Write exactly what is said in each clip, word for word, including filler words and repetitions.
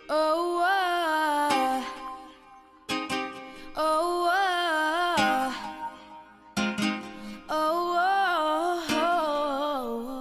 Oh, oh, oh, oh, oh,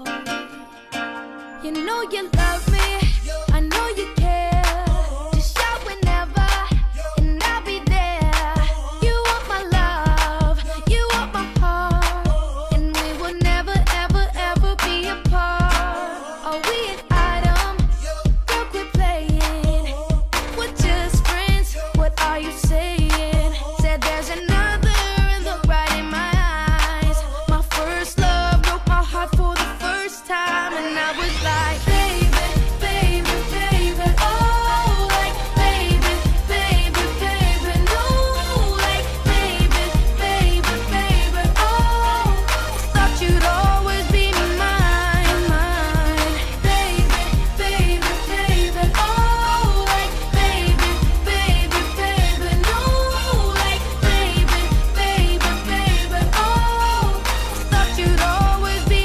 oh. You know you love me, I know you care. Just shout whenever, and I'll be there. You want my love, you want my heart, and we will never, ever, ever be apart. Are we an item? Don't quit playing. We're just friends. What are you saying? Said there's another, and look right in my eyes. My first love broke my heart for the first time, and I was like, baby, baby, baby, oh, like, baby, baby, baby, no, like, baby, baby, baby, oh, thought you'd always be mine, mine, baby, baby, baby, oh, like, baby, baby, baby, no, like, baby, baby, baby, oh, thought you'd always be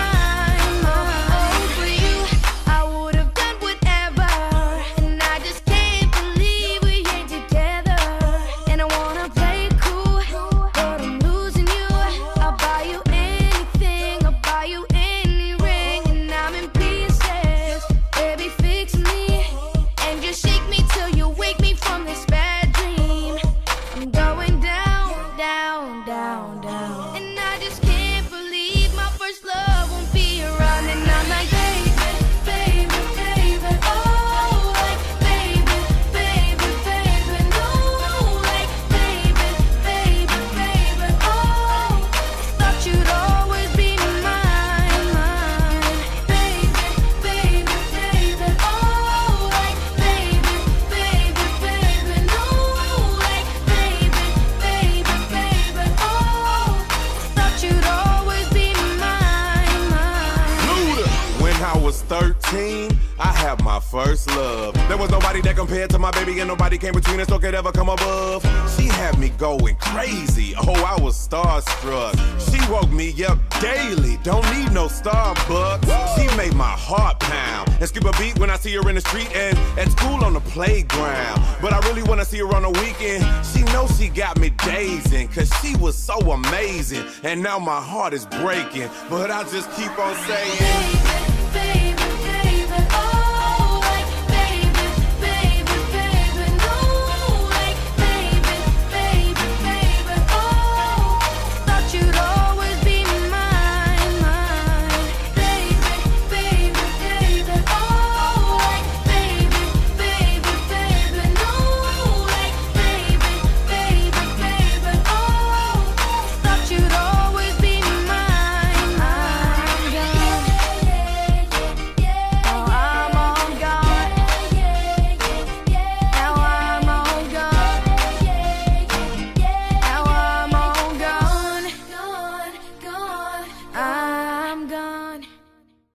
mine, mine. For you, I would have done whatever, and I just can't believe we ain't together. And I wanna play cool, but I'm losing you. I'll buy you anything, I'll buy you any ring, and I'm in pieces. Baby, fix me, and just shake me till you wake me from this bad dream. I'm going down, down, down, down, and I just can't believe my first love won't be around. And I'm like, baby, baby, baby, oh, like, baby, baby, baby, no, like, baby, baby, baby, oh, thought you'd always be mine, mine, baby, baby, baby, oh, like, baby, baby, baby, no, like, baby, baby, baby, oh, thought you'd always be mine, mine. Luda. When I was thirteen, I had my first love. There was nobody that compared to my baby, and nobody came between us or could ever come above. She had me going crazy. Oh, I was starstruck. She woke me up daily. Don't need no Starbucks. She made my heart pound and skip a beat when I see her in the street and at school on the playground. But I really wanna see her on the weekend. She knows she got me dazing, cause she was so amazing. And now my heart is breaking, but I just keep on saying, Baby,